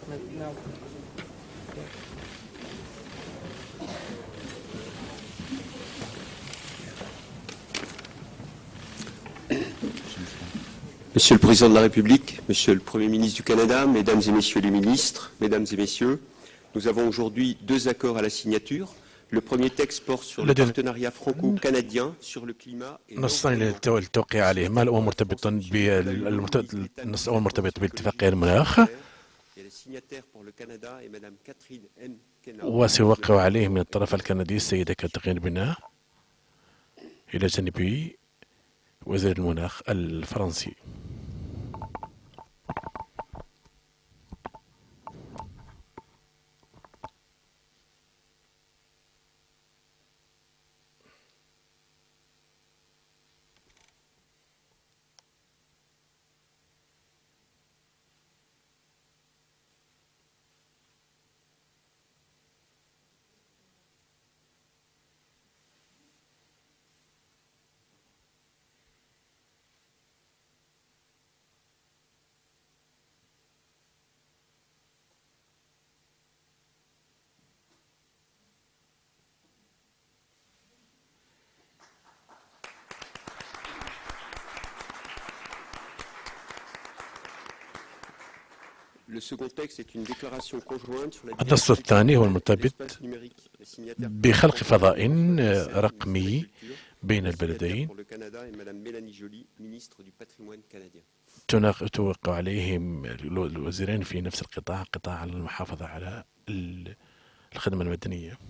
No. Monsieur le Président de la République, Monsieur le Premier ministre du Canada, Mesdames et Messieurs les ministres, Mesdames et Messieurs, nous avons aujourd'hui deux accords à la signature. Le premier texte porte sur le partenariat franco-canadien sur le climat. نصان التوقيع عليه ما الأول النص الأول مرتبط باتفاقية المناخ وسيوقع عليه من الطرف الكندي السيدة كاترين بنا إلى جانب وزير المناخ الفرنسي. النص الثاني هو المرتبط بخلق فضاء رقمي بين البلدين توقع عليهم الوزيرين في نفس القطاع، قطاع المحافظة على الخدمة المدنية.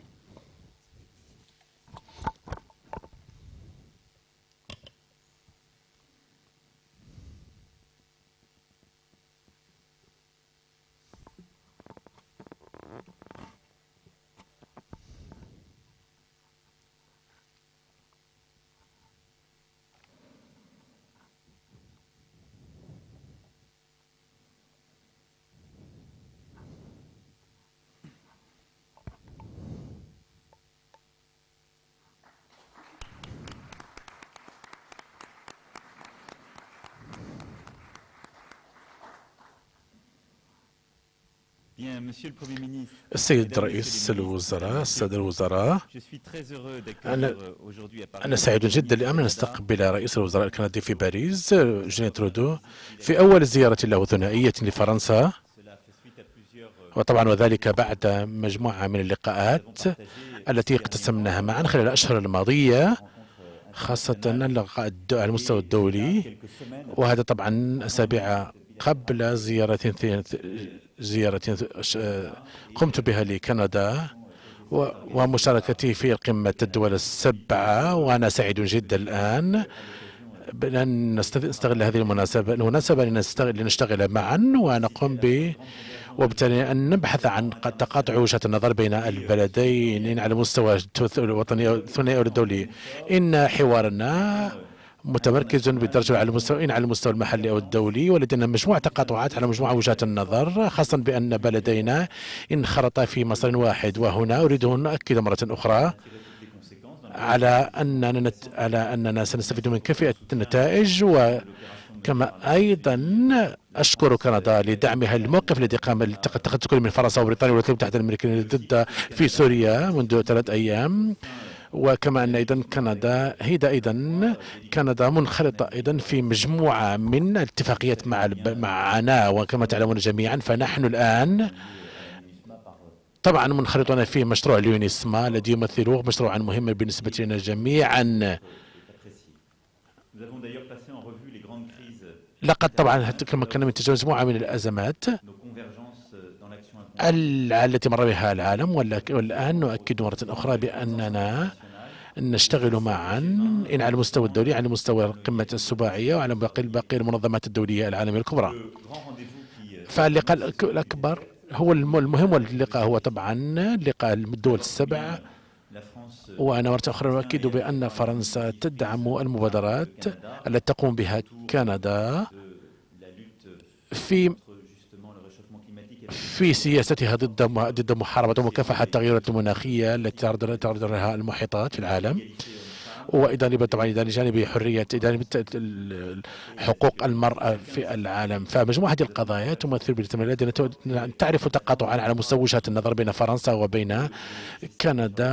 السيد رئيس الوزراء، السادة الوزراء، أنا سعيد جدا لأن نستقبل رئيس الوزراء الكندي في باريس جوليان ترودو في أول زيارة له ثنائية لفرنسا، وطبعا وذلك بعد مجموعة من اللقاءات التي اقتسمناها معا خلال الأشهر الماضية، خاصة اللقاء على المستوى الدولي، وهذا طبعا أسابيع قبل زيارة قمت بها لكندا ومشاركتي في قمة الدول السبعة، وأنا سعيد جدا الآن بأن نستغل هذه المناسبة لنشتغل معا ونقوم وبالتالي أن نبحث عن تقاطع وجهات النظر بين البلدين على مستوى الوطني والثنائي والدولي. إن حوارنا متمركز بدرجة على المستوى المحلي أو الدولي، ولدينا مجموعة تقاطعات على مجموعة وجهات النظر، خاصة بأن بلدينا انخرطا في مسار واحد. وهنا أريد أن أؤكد مرة أخرى على أننا سنستفيد من كافة النتائج، وكما أيضا أشكر كندا لدعمها الموقف الذي اتخذته كل من فرنسا وبريطانيا والولايات المتحدة الأمريكية ضد في سوريا منذ 3 أيام. وكما أن أيضا كندا منخرطة أيضا في مجموعة من الاتفاقيات معنا، وكما تعلمون جميعا فنحن الآن طبعا منخرطون في مشروع اليونيسما الذي يمثل مشروعا مهما بالنسبة لنا جميعا. لقد طبعا كما كنا من تجاوز مجموعة من الأزمات التي مر بها العالم، والآن نؤكد مرة أخرى بأننا نشتغل معا إن على المستوى الدولي، على مستوى القمة السباعية، وعلى باقي المنظمات الدولية العالمية الكبرى. فاللقاء الأكبر هو المهم، واللقاء هو طبعا لقاء الدول السبع. وأنا مرة أخرى أؤكد بأن فرنسا تدعم المبادرات التي تقوم بها كندا في سياستها ضد محاربة ومكافحة التغيرات المناخية التي تعرض لها المحيطات في العالم. وإذا طبعا إذا جانب حرية جانب حقوق المرأة في العالم. فمجموعة هذه القضايا تمثل بالتالي تعرف تقاطعا على مستوى وجهات النظر بين فرنسا وبين كندا،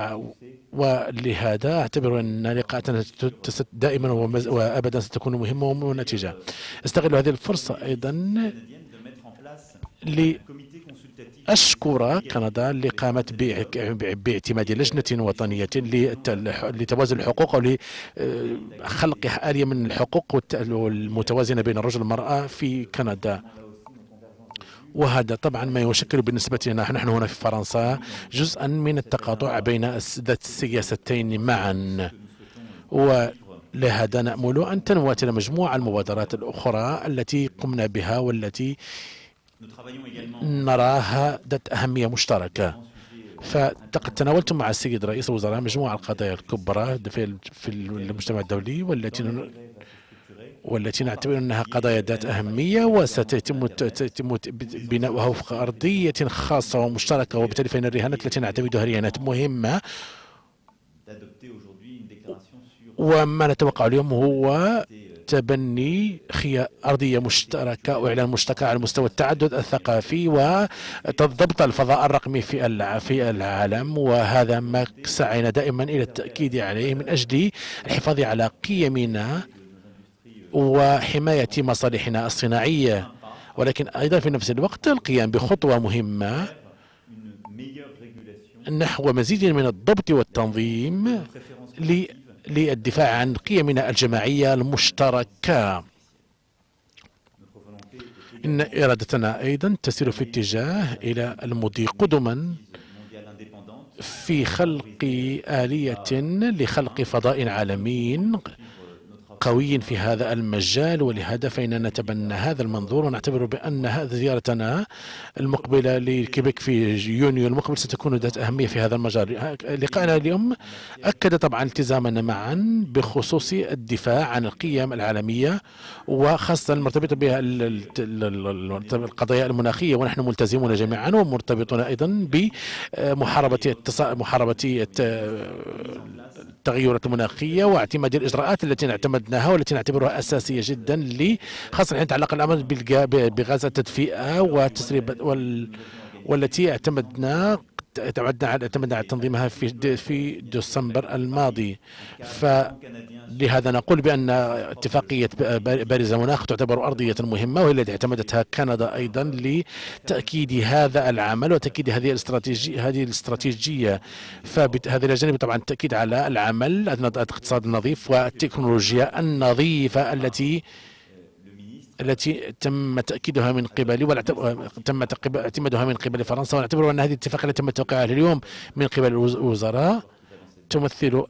ولهذا أعتبر أن لقاءاتنا دائما وأبدا ستكون مهمة ونتيجة. استغل هذه الفرصة أيضا أشكر كندا اللي قامت باعتماد لجنة وطنية لتوازن الحقوق أو لخلق آلية من الحقوق المتوازنة بين الرجل والمرأة في كندا. وهذا طبعا ما يشكل بالنسبة لنا نحن هنا في فرنسا جزءا من التقاطع بين السياستين معا، ولهذا نأمل أن تنواصل مجموعة المبادرات الأخرى التي قمنا بها والتي نراها ذات أهمية مشتركة. فقد تناولتم مع السيد رئيس الوزراء مجموعة القضايا الكبرى في المجتمع الدولي والتي نعتبر أنها قضايا ذات أهمية وستتم بناؤها وفق أرضية خاصة ومشتركة، وبالتالي فإن الرهانات التي نعتمدها رهانات مهمة. وما نتوقع اليوم هو تبني أرضية مشتركة وإعلان مشترك على مستوى التعدد الثقافي وضبط الفضاء الرقمي في العالم، وهذا ما سعينا دائما إلى التأكيد عليه من أجل الحفاظ على قيمنا وحماية مصالحنا الصناعية، ولكن أيضا في نفس الوقت القيام بخطوة مهمة نحو مزيد من الضبط والتنظيم للدفاع عن قيمنا الجماعية المشتركة. إن إرادتنا أيضا تسير في اتجاه إلى المضي قدما في خلق آلية لخلق فضاء عالمي قوي في هذا المجال، ولهذا فإننا نتبنى هذا المنظور ونعتبر بأن هذه زيارتنا المقبلة لكيبيك في يونيو المقبل ستكون ذات أهمية في هذا المجال. لقاءنا اليوم أكد طبعا التزامنا معا بخصوص الدفاع عن القيم العالمية وخاصة المرتبطة بها القضايا المناخية، ونحن ملتزمون جميعا ومرتبطون أيضا بمحاربة التغيرات المناخية واعتماد الإجراءات التي اعتمدناها والتي نعتبرها أساسية جدا خاصة حين يتعلق الأمر بغاز التدفئة والتسريب والتي اعتمدنا على تنظيمها في ديسمبر الماضي. فلهذا نقول بأن اتفاقية باريس المناخ تعتبر أرضية مهمة وهي التي اعتمدتها كندا أيضا لتأكيد هذا العمل وتأكيد هذه الاستراتيجية. فهذا إلى جانب طبعا التأكيد على العمل الاقتصاد النظيف والتكنولوجيا النظيفة التي تم تأكيدها من قبل تم اعتمادها من قبل فرنسا، ونعتبر أن هذه الاتفاقية التي تم توقيعها اليوم من قبل الوزراء تمثل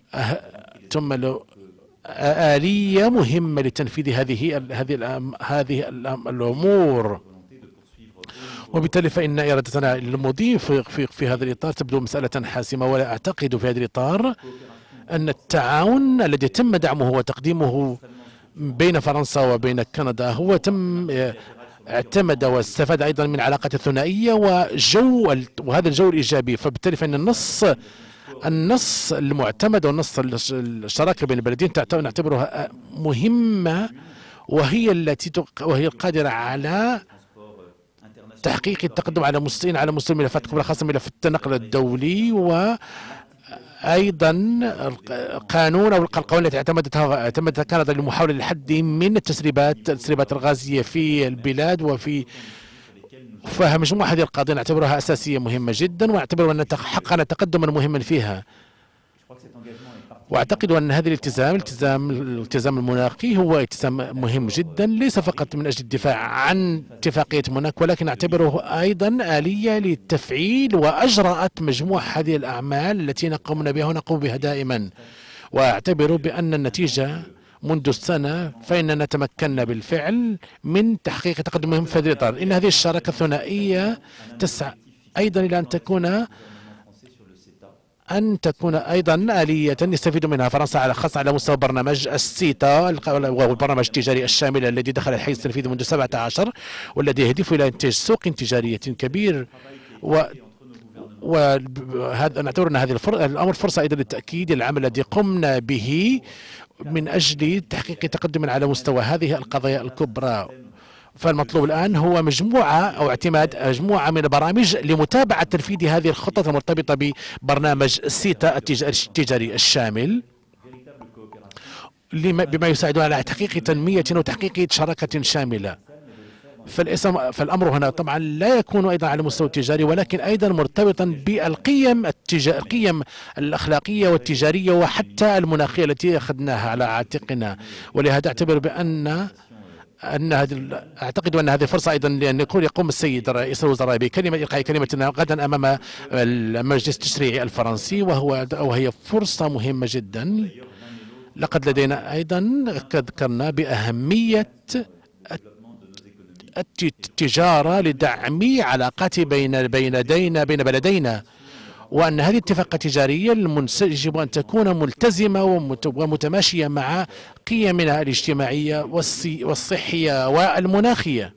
آلية مهمة لتنفيذ هذه الأمور. وبالتالي فإن إرادتنا للمضي في هذا الإطار تبدو مسألة حاسمة، ولا أعتقد في هذا الإطار أن التعاون الذي تم دعمه وتقديمه بين فرنسا وبين كندا هو تم اعتمد واستفاد أيضا من علاقات الثنائية وهذا الجو الإيجابي. فبالتالي فإن النص المعتمد والنص الشراكة بين البلدين نعتبرها مهمة، وهي القادرة على تحقيق التقدم على مستوى الملفات الكبرى خاصة ملف النقل الدولي، وأيضا القانون أو القوانين التي اعتمدتها كندا لمحاولة الحد من التسريبات الغازية في البلاد فهم مجموعة هذه القضايا نعتبرها أساسية مهمة جدا، ونعتبر أن حققنا تقدما مهما فيها. وأعتقد أن هذا الالتزام المناخي هو التزام مهم جدا، ليس فقط من أجل الدفاع عن اتفاقية موناك، ولكن أعتبره أيضا آلية للتفعيل وأجرأت مجموعة هذه الأعمال التي نقوم بها دائما. وأعتبر بأن النتيجة منذ السنة فإننا تمكنا بالفعل من تحقيق تقدم مهم في هذا الإطار. إن هذه الشراكة الثنائية تسعى أيضا إلى أن تكون أيضا آلية يستفيد منها فرنسا خاصة على مستوى برنامج السيتا وهو البرنامج التجاري الشامل الذي دخل الحيز التنفيذي منذ 17 والذي يهدف إلى إنتاج سوق تجارية كبير وهذا نعتبر أن هذه الأمر فرصة أيضا للتأكيد العمل الذي قمنا به من أجل تحقيق تقدم على مستوى هذه القضايا الكبرى. فالمطلوب الآن هو مجموعة أو اعتماد مجموعة من البرامج لمتابعة تنفيذ هذه الخطط المرتبطة ببرنامج سيتا التجاري الشامل، بما يساعدنا على تحقيق تنمية وتحقيق شراكة شاملة. فالأمر هنا طبعا لا يكون أيضا على المستوى التجاري، ولكن أيضا مرتبطا بالقيم القيم الأخلاقية والتجارية وحتى المناخية التي أخذناها على عاتقنا. ولهذا أعتبر بأن أعتقد أن هذه فرصة أيضا لأن يقوم السيد رئيس الوزراء بكلمة إلقاء كلمة غدا أمام المجلس التشريعي الفرنسي، وهي فرصة مهمة جدا. لقد لدينا أيضا ذكرنا بأهمية التجارة لدعم علاقات بين بلدينا، وأن هذه الاتفاقية التجارية يجب أن تكون ملتزمة ومتماشية مع قيمنا الاجتماعية والصحية والمناخية.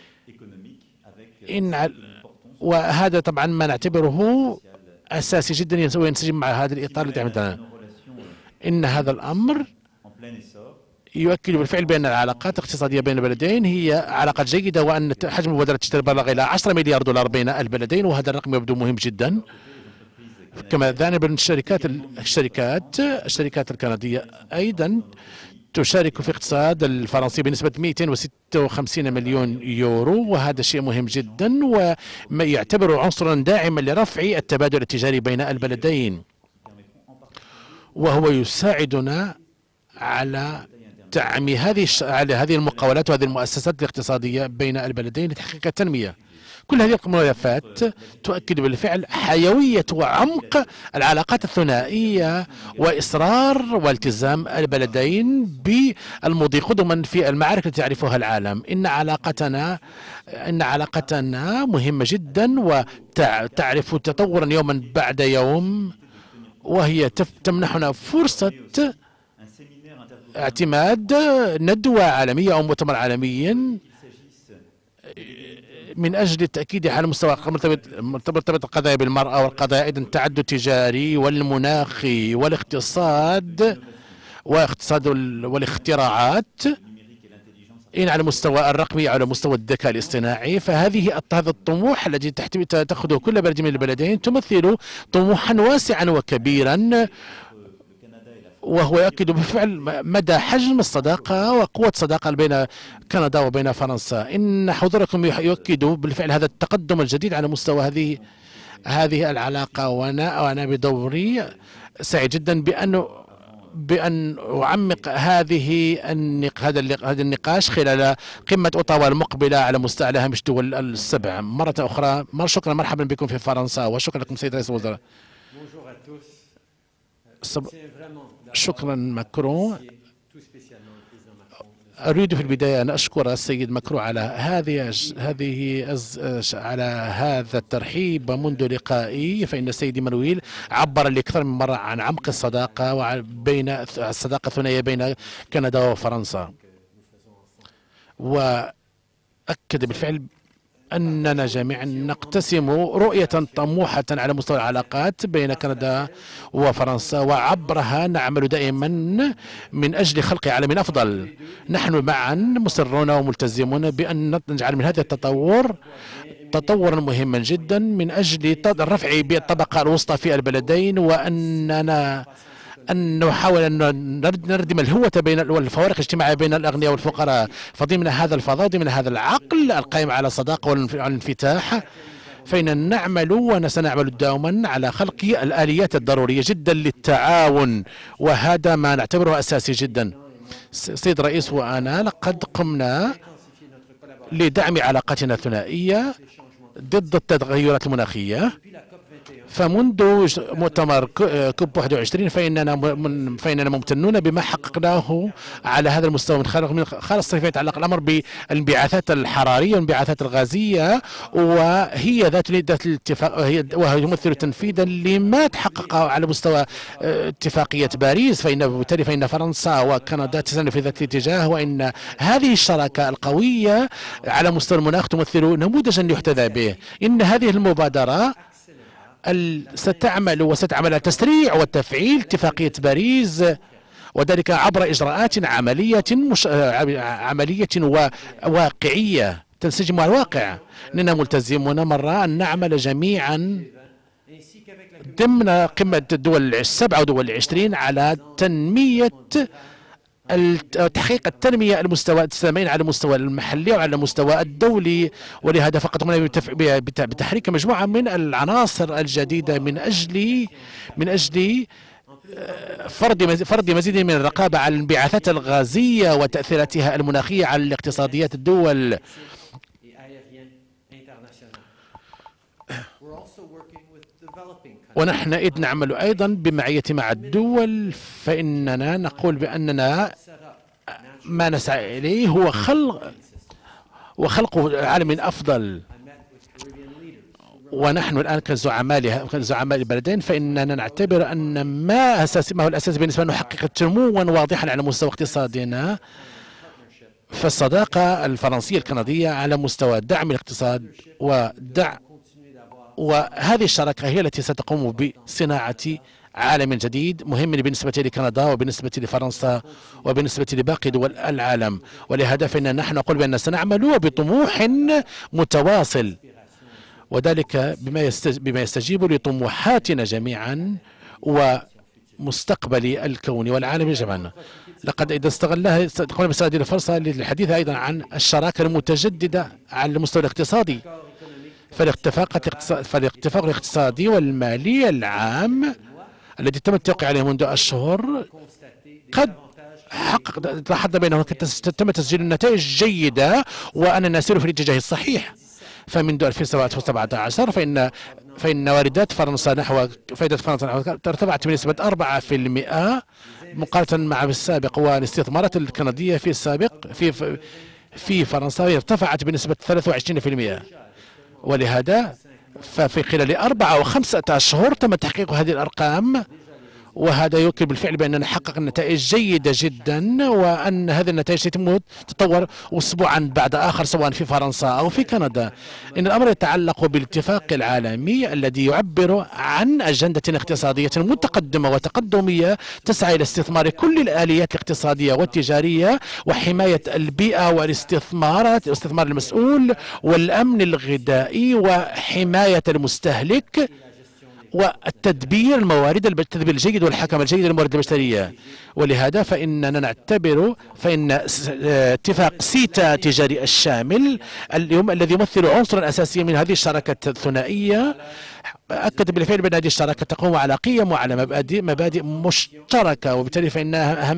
وهذا طبعا ما نعتبره أساسي جدا وينسجم مع هذا الإطار الذي عندنا. إن هذا الأمر يؤكد بالفعل بأن العلاقات الاقتصادية بين البلدين هي علاقات جيدة، وأن حجم المبادرة التجارية بلغ إلى 10 مليار دولار بين البلدين، وهذا الرقم يبدو مهم جدا. كما ذلك الشركات الكندية أيضا تشارك في الاقتصاد الفرنسي بنسبة 256 مليون يورو، وهذا شيء مهم جدا وما يعتبر عنصرا داعما لرفع التبادل التجاري بين البلدين، وهو يساعدنا على دعم هذه المقاولات وهذه المؤسسات الاقتصادية بين البلدين لتحقيق التنمية. كل هذه الملفات تؤكد بالفعل حيوية وعمق العلاقات الثنائية وإصرار والتزام البلدين بالمضي قدما في المعارك التي تعرفها العالم. إن علاقتنا مهمة جدا وتعرف تطورا يوما بعد يوم، وهي تمنحنا فرصة اعتماد ندوة عالمية أو مؤتمر عالمي من أجل التأكيد على مستوى مرتبط القضايا بالمرأة والقضايا أيضا التعدد التجاري والمناخي والاقتصاد والاختراعات، إن على المستوى الرقمي أو على مستوى الذكاء الاصطناعي. فهذا الطموح الذي تأخذه كل بلد من البلدين تمثل طموحا واسعا وكبيرا، وهو يؤكد بالفعل مدى حجم الصداقة وقوة الصداقة بين كندا وبين فرنسا. إن حضوركم يؤكد بالفعل هذا التقدم الجديد على مستوى هذه العلاقة، وأنا بدوري سعيد جدا بأن أعمق هذا النقاش خلال قمة أوتاوا المقبلة على هامش الدول السبع. مرة أخرى شكرا، مرحبا بكم في فرنسا، وشكرا لكم سيد رئيس الوزراء. شكرا ماكرون. أريد في البداية أن أشكر السيد ماكرون على على هذا الترحيب منذ لقائي. فإن السيد إيمانويل عبر لأكثر من مرة عن عمق الصداقة وبين الصداقة الثنائية بين كندا وفرنسا، وأكد بالفعل أننا جميعا نقتسم رؤية طموحة على مستوى العلاقات بين كندا وفرنسا، وعبرها نعمل دائما من أجل خلق عالم أفضل. نحن معا مصرون وملتزمون بأن نجعل من هذا التطور تطورا مهما جدا من أجل الرفع بالطبقة الوسطى في البلدين، أن نحاول أن نردم الهوة والفوارق الاجتماعية بين الأغنياء والفقراء. فضمن هذا الفضاء، ضمن هذا العقل القائم على الصداقة والانفتاح، فإن نعمل وسنعمل دوما على خلق الآليات الضرورية جدا للتعاون، وهذا ما نعتبره أساسي جدا. سيد رئيس وأنا لقد قمنا لدعم علاقتنا الثنائية ضد التغيرات المناخية. فمنذ مؤتمر كوب 21 فإننا ممتنون بما حققناه على هذا المستوى من خلال فيما يتعلق الأمر بالانبعاثات الحرارية والانبعاثات الغازية، وهي ذات الاتفاق، وهي تمثل تنفيذا لما تحقق على مستوى اتفاقية باريس. وبالتالي فإن فرنسا وكندا تسيران في ذات الاتجاه، وإن هذه الشراكة القوية على مستوى المناخ تمثل نموذجا يحتذى به. إن هذه المبادرة ستعمل على تسريع وتفعيل اتفاقية باريس، وذلك عبر إجراءات عملية وواقعية تنسجم مع الواقع. إننا ملتزمون مرة أن نعمل جميعا ضمن قمة الدول السبعة ودول العشرين على تحقيق التنمية المستوى على المستوى المحلي وعلى المستوى الدولي. ولهذا فقط قمنا بتحريك مجموعة من العناصر الجديدة من أجل فرض مزيد من الرقابة على الانبعاثات الغازية وتأثيراتها المناخية على الاقتصاديات الدول. ونحن إذ نعمل أيضا بمعية مع الدول، فإننا نقول بأننا ما نسعى إليه هو خلق عالم أفضل. ونحن الآن كزعماء البلدين فإننا نعتبر أن ما هو الأساس بالنسبة لنا نحقق تنموا واضحا على مستوى اقتصادنا، فالصداقة الفرنسية الكندية على مستوى دعم الاقتصاد وهذه الشراكة هي التي ستقوم بصناعة عالم جديد مهم بالنسبة لكندا وبالنسبة لفرنسا وبالنسبة لباقي دول العالم. ولهذا فإن نحن نقول بأننا سنعمل بطموح متواصل، وذلك بما يستجيب لطموحاتنا جميعا ومستقبل الكون والعالم جميعا. لقد إذا قمنا باستغلال الفرصة للحديث أيضا عن الشراكة المتجددة على المستوى الاقتصادي. فالاتفاق الاقتصادي والمالي العام الذي تم التوقيع عليه منذ أشهر قد لاحظنا بأنه تم تسجيل النتائج جيدة وأننا نسير في الاتجاه الصحيح. فمنذ 2017 فإن واردات فرنسا فائدة فرنسا ارتفعت بنسبة 4% مقارنة مع السابق، والاستثمارات الكندية في فرنسا ارتفعت بنسبة 23%. ولهذا ففي خلال 4 أو 5 أشهر تم تحقيق هذه الأرقام، وهذا يؤكد بالفعل بأننا حققنا نتائج جيدة جدا، وأن هذه النتائج تتم تطور أسبوعا بعد آخر سواء في فرنسا أو في كندا. إن الأمر يتعلق بالاتفاق العالمي الذي يعبر عن أجندة اقتصادية متقدمة وتقدمية تسعى إلى استثمار كل الآليات الاقتصادية والتجارية وحماية البيئة والاستثمار المسؤول والأمن الغذائي وحماية المستهلك والتدبير التدبير الجيد والحكم الجيد للموارد البشرية. ولهذا فإننا نعتبر فإن اتفاق سيتا التجاري الشامل اليوم الذي يمثل عنصرا أساسيا من هذه الشراكة الثنائية أكد بالفعل بأن هذه الشراكة تقوم على قيم وعلى مبادئ مشتركة، وبالتالي فإن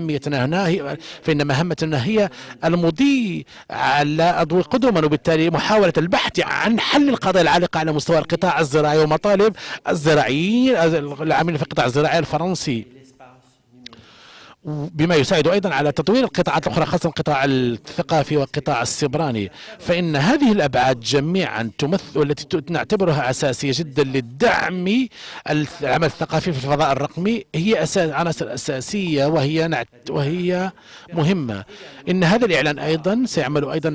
مهمتنا هي المضي على أضواء قدما، وبالتالي محاولة البحث عن حل القضايا العالقة على مستوى القطاع الزراعي ومطالب الزراعيين العاملين في القطاع الزراعي الفرنسي، بما يساعد أيضا على تطوير القطاعات الأخرى خاصة القطاع الثقافي والقطاع السبراني. فإن هذه الأبعاد جميعا تمثل والتي نعتبرها أساسية جدا للدعم العمل الثقافي في الفضاء الرقمي هي عناصر أساسية وهي مهمة. إن هذا الإعلان أيضا سيعمل أيضا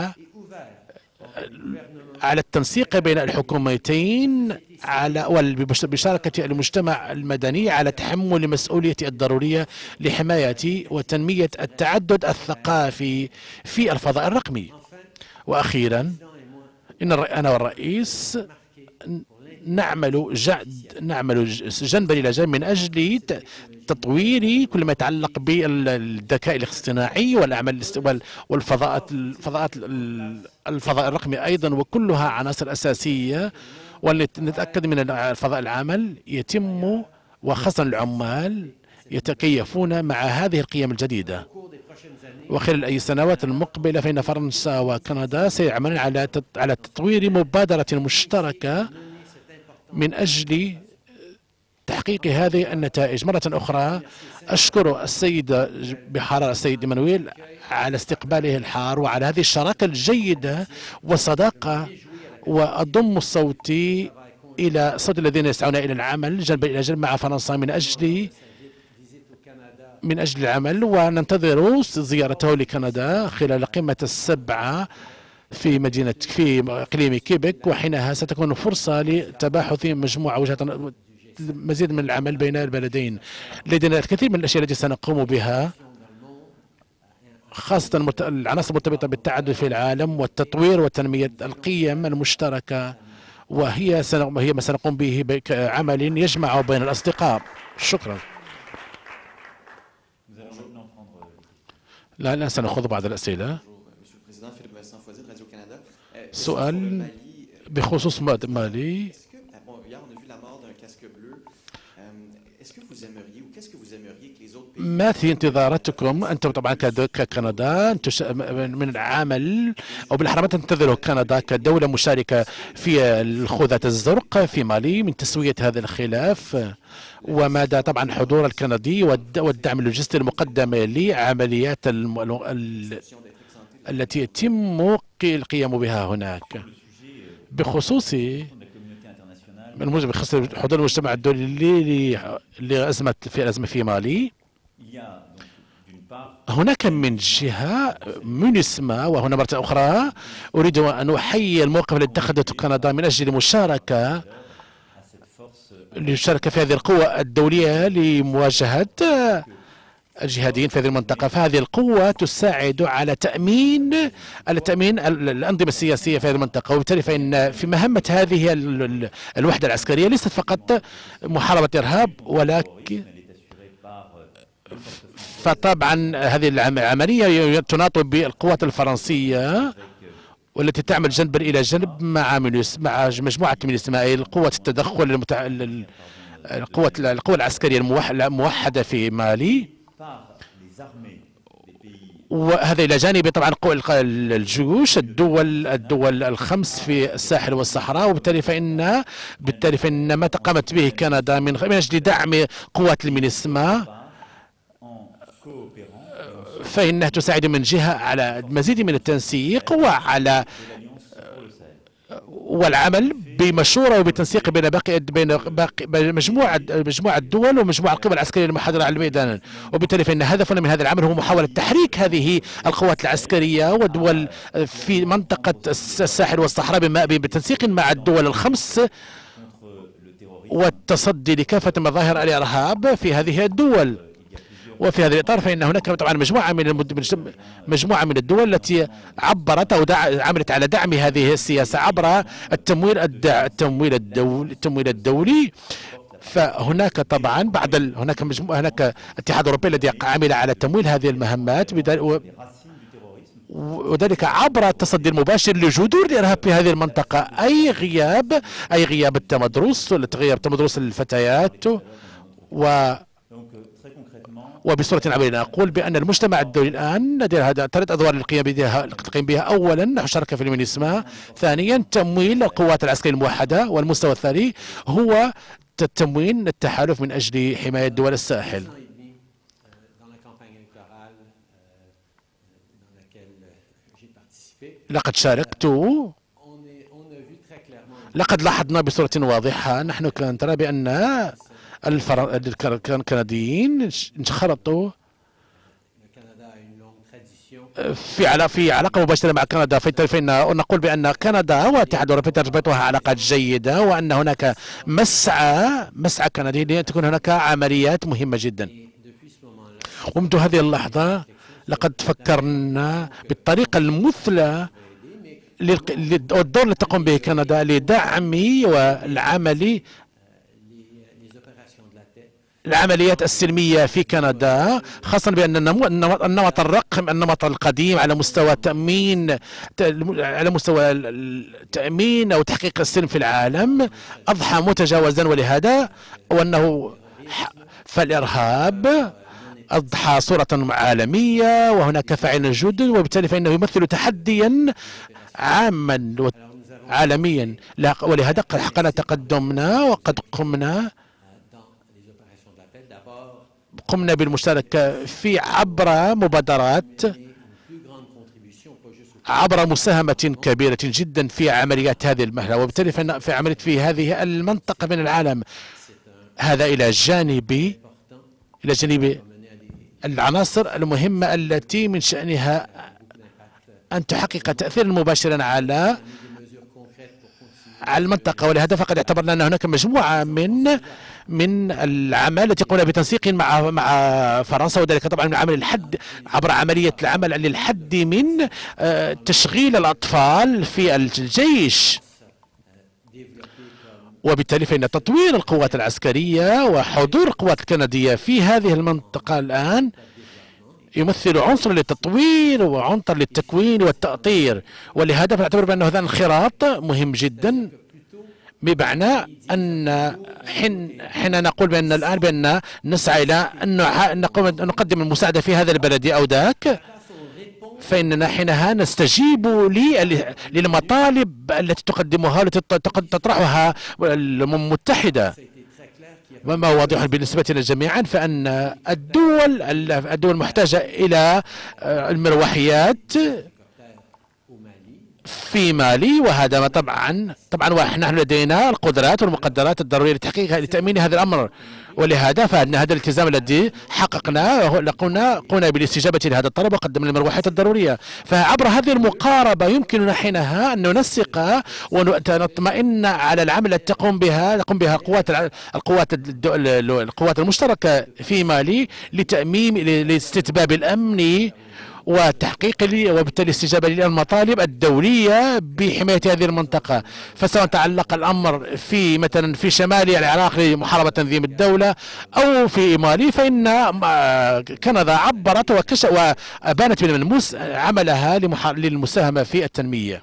على التنسيق بين الحكومتين بمشاركة المجتمع المدني على تحمل المسؤولية الضرورية لحماية وتنمية التعدد الثقافي في الفضاء الرقمي. وأخيرا إن أنا والرئيس نعمل جنبا إلى جنب من أجل تطوير كل ما يتعلق بالذكاء الاصطناعي والأعمال الفضاء الرقمي أيضا، وكلها عناصر أساسية، ونتأكد من الفضاء العمل يتم وخاصة العمال يتكيفون مع هذه القيم الجديدة. وخلال أي سنوات المقبلة فإن فرنسا وكندا سيعملن على تطوير مبادرة مشتركة من أجل تحقيق هذه النتائج. مرة أخرى أشكر السيد بحرارة السيد إيمانويل على استقباله الحار وعلى هذه الشراكة الجيدة والصداقة، وأضم صوتي إلى صوت الذين يسعون إلى العمل جنبا إلى جنب مع فرنسا من أجل العمل، وننتظر زيارته لكندا خلال قمة السبعة في إقليم كيبك، وحينها ستكون فرصة لتباحث مجموعة وجهات مزيد من العمل بين البلدين. لدينا الكثير من الأشياء التي سنقوم بها، خاصة العناصر المرتبطة بالتعدد في العالم والتطوير وتنمية القيم المشتركة، وهي ما سنقوم به عمل يجمع بين الأصدقاء. شكرا. الآن سنأخذ بعض الأسئلة. سؤال بخصوص مالي. ما في انتظاراتكم أنتم طبعا ككندا من العمل أو بالأحرى تنتظروا كندا كدولة مشاركة في الخوذة الزرق في مالي من تسوية هذا الخلاف، ومدى طبعا حضور الكندي والدعم اللوجستي المقدم لعمليات التي يتم القيام بها هناك. بخصوص حضور المجتمع الدولي لأزمة في مالي، هناك من جهة مونسما، وهنا مرة أخرى أريد أن أحيي الموقف الذي اتخذته كندا من أجل المشاركة في هذه القوة الدولية لمواجهة الجهاديين في هذه المنطقة. فهذه القوة تساعد على تأمين الأنظمة السياسية في هذه المنطقة، وبالتالي فإن في مهمة هذه الوحدة العسكرية ليست فقط محاربة الإرهاب، ولكن فطبعا هذه العملية تناط بالقوات الفرنسية والتي تعمل جنبا إلى جنب مع مجموعة من أي القوة التدخل القوة العسكرية الموحدة في مالي، وهذا إلى جانب طبعا الجيوش الدول الخمس في الساحل والصحراء. وبالتالي فإن ما قامت به كندا من أجل دعم قوات المينيسما فإنها تساعد من جهة على مزيد من التنسيق والعمل بمشورة وبتنسيق بين مجموعة الدول ومجموعة القوى العسكرية المحاضرة على الميدان. وبالتالي فإن هدفنا من هذا العمل هو محاولة تحريك هذه القوات العسكرية والدول في منطقة الساحل والصحراء بالتنسيق مع الدول الخمس، والتصدي لكافة مظاهر الإرهاب في هذه الدول. وفي هذا الإطار فإن هناك طبعا مجموعة من الدول التي عبرت أو عملت على دعم هذه السياسة عبر التمويل الدولي. فهناك طبعا هناك اتحاد أوروبي الذي عمل على تمويل هذه المهمات، وذلك عبر التصدي المباشر لجذور الإرهاب في هذه المنطقة، أي غياب التمدرس الفتيات. وبصورة عملية أقول بأن المجتمع الدولي الآن لديه هذا 3 أدوار للقيام بها. أولا المشاركة في المينيسما، ثانيا تمويل القوات العسكرية الموحدة، والمستوى الثاني هو تموين التحالف من أجل حماية دول الساحل. لقد شاركت، لقد لاحظنا بصورة واضحة، نحن نرى بأن الكنديين انخرطوا في علاقة مباشرة مع كندا، فإن نقول بأن كندا والاتحاد الأوروبي تربطها علاقات جيدة، وأن هناك مسعى كندي لتكون هناك عمليات مهمة جدا. ومنذ هذه اللحظة لقد فكرنا بالطريقة المثلى والدور الذي تقوم به كندا لدعم العمليات السلمية في كندا، خاصة بأن النمط القديم على مستوى التأمين أو تحقيق السلم في العالم أضحى متجاوزا، ولهذا فالإرهاب أضحى صورة عالمية وهناك فاعل جدد، وبالتالي فإنه يمثل تحديا عاما عالميا. ولهذا قد حققنا تقدمنا، وقد قمنا بالمشاركة عبر مبادرات، عبر مساهمة كبيرة جدا في عمليات هذه المهلة، وبالتالي في عملية في هذه المنطقة من العالم. هذا إلى جانب العناصر المهمة التي من شأنها أن تحقق تأثيرا مباشرا على المنطقة. ولهذا فقد اعتبرنا أن هناك مجموعة من العمل التي قمنا بتنسيق مع فرنسا، وذلك طبعا من عمل الحد عبر عملية العمل للحد من تشغيل الأطفال في الجيش. وبالتالي فإن تطوير القوات العسكرية وحضور القوات الكندية في هذه المنطقة الآن يمثل عنصر للتطوير وعنصر للتكوين والتأطير. ولهذا فنعتبر بأن هذا الانخراط مهم جدا، بمعنى أن حين نقول بأن الآن بأن نسعى إلى أن نقدم المساعدة في هذا البلد أو ذاك، فإننا حينها نستجيب للمطالب التي تقدمها والتي تطرحها الأمم المتحدة. وما واضح بالنسبة لنا جميعا فأن الدول محتاجة إلى المروحيات في مالي، وهذا طبعا ونحن لدينا القدرات والمقدرات الضرورية لتأمين هذا الأمر. ولهذا فإن هذا الالتزام الذي حققناه قمنا بالاستجابة لهذا الطلب وقدمنا المروحيات الضرورية. فعبر هذه المقاربة يمكننا حينها أن ننسق ونطمئن على العمل التي تقوم بها القوات المشتركة في مالي لتأميم لاستتباب الأمن وتحقيق وبالتالي الاستجابة للمطالب الدولية بحماية هذه المنطقة. فسواء تعلق الأمر مثلا في شمال العراق لمحاربة تنظيم الدولة أو في مالي، فإن كندا عبرت وأبانت من الملموس عملها للمساهمة في التنمية.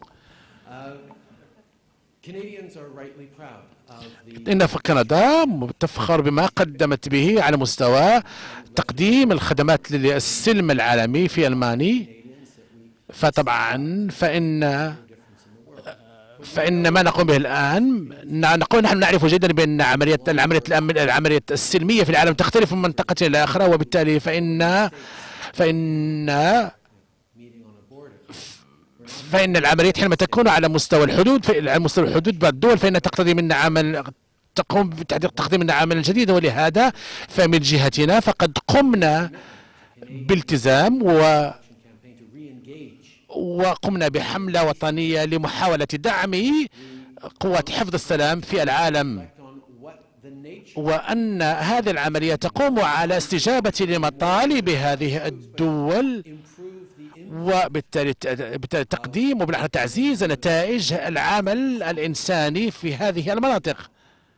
إن كندا تفخر بما قدمت به على مستوى تقديم الخدمات للسلم العالمي في الماني. فطبعا فإن ما نقوم به الآن نحن نعرف جيدا بأن العملية السلمية في العالم تختلف من منطقة إلى أخرى، وبالتالي فإن العمليات حينما تكون على مستوى الحدود بعض الدول فإنها تقتضي منا تقوم بتقديم لنا عملا جديدا. ولهذا فمن جهتنا فقد قمنا بالتزام وقمنا بحملة وطنية لمحاولة دعم قوات حفظ السلام في العالم، وأن هذه العملية تقوم على استجابة لمطالب هذه الدول، وبالتالي تقديم وبالأحرى تعزيز نتائج العمل الإنساني في هذه المناطق.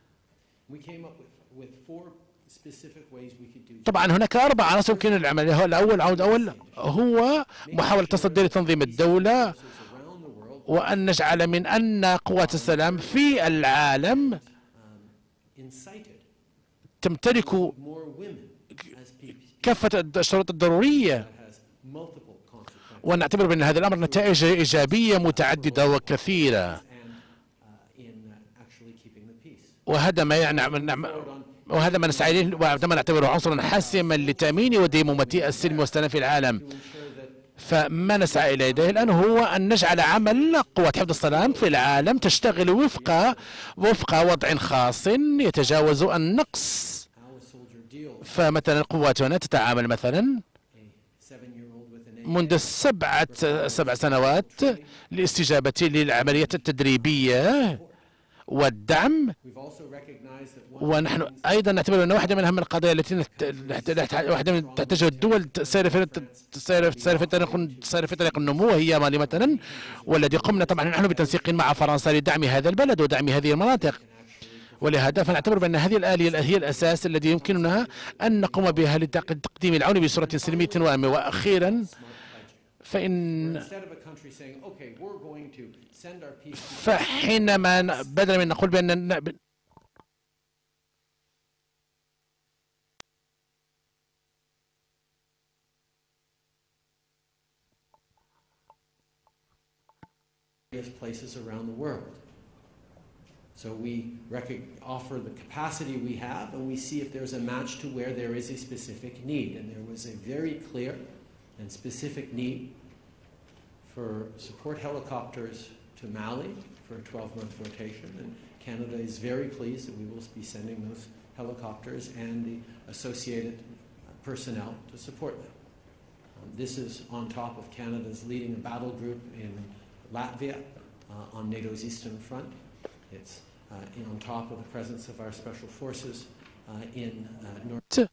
طبعا هناك 4 عناصر يمكن العمل. الأول هو محاولة تصدي لتنظيم الدولة، وأن نجعل من أن قوات السلام في العالم تمتلك كافة الشروط الضرورية، ونعتبر بأن هذا الأمر نتائج إيجابية متعددة وكثيرة. وهذا ما نسعى إليه وهذا ما نعتبره عنصرا حاسما لتأمين وديمومة السلم والسلام في العالم. فما نسعى إليه الآن هو أن نجعل عمل قوات حفظ السلام في العالم تشتغل وفق وضع خاص يتجاوز النقص. فمثلا قواتنا تتعامل مثلا منذ 7 سنوات لاستجابة للعملية التدريبية والدعم. ونحن أيضا نعتبر أن واحدة من أهم القضايا التي تحتاجها الدول سير في طريق النمو هي مالي مثلا، والذي قمنا طبعا نحن بتنسيق مع فرنسا لدعم هذا البلد ودعم هذه المناطق. ولهذا فنعتبر بأن هذه الآلية هي الأساس الذي يمكننا أن نقوم بها لتقديم العون بصورة سلمية وآمنة. وأخيرا فحينما بدلا من نقول بأن places around the world. So we offer the capacity we have, and we see if there's a match to where there is a specific need. And there was a very clear and specific need for support helicopters to Mali for a 12-month rotation. And Canada is very pleased that we will be sending those helicopters and the associated personnel to support them. This is on top of Canada's leading a battle group in Latvia on NATO's Eastern Front. It's on top of the presence of our special forces in North.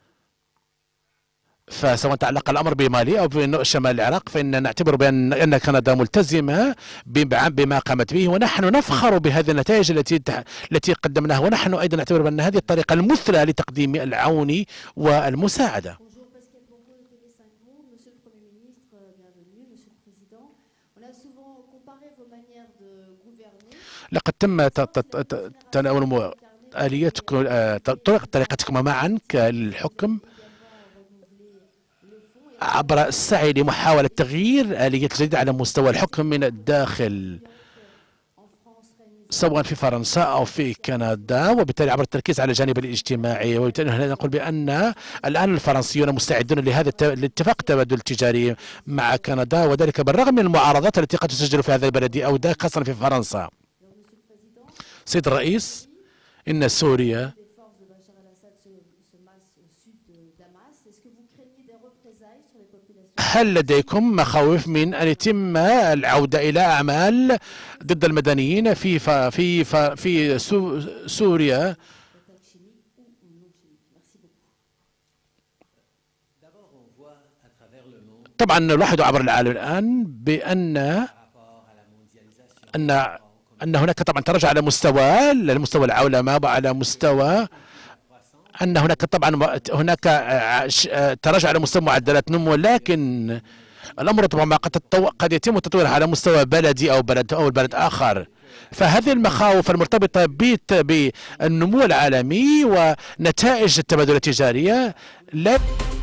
فسواء تعلق الأمر بمالي أو بشمال العراق فإننا نعتبر بأن كندا ملتزمة بما قامت به، ونحن نفخر بهذه النتائج التي قدمناها، ونحن أيضا نعتبر بأن هذه الطريقة المثلى لتقديم العون والمساعدة. لقد تم تناول طريقتكم معا كالحكم عبر السعي لمحاولة تغيير آليات جديدة على مستوى الحكم من الداخل سواء في فرنسا أو في كندا، وبالتالي عبر التركيز على الجانب الاجتماعي. وبالتالي نقول بأن الآن الفرنسيون مستعدون لهذا الاتفاق التبادل التجاري مع كندا، وذلك بالرغم من المعارضات التي قد تسجل في هذا البلد أو خاصة في فرنسا. سيد الرئيس، إن سوريا هل لديكم مخاوف من أن يتم العودة إلى أعمال ضد المدنيين في سوريا؟ طبعا نلاحظ عبر العالم الآن بأن هناك طبعا تراجع على مستوى العولمة، وعلى مستوى أن هناك تراجع على مستوى معدلات النمو، لكن الأمر طبعا قد يتم تطويرها على مستوى بلدي أو بلد آخر. فهذه المخاوف المرتبطة بالنمو العالمي ونتائج التبادل التجارية لا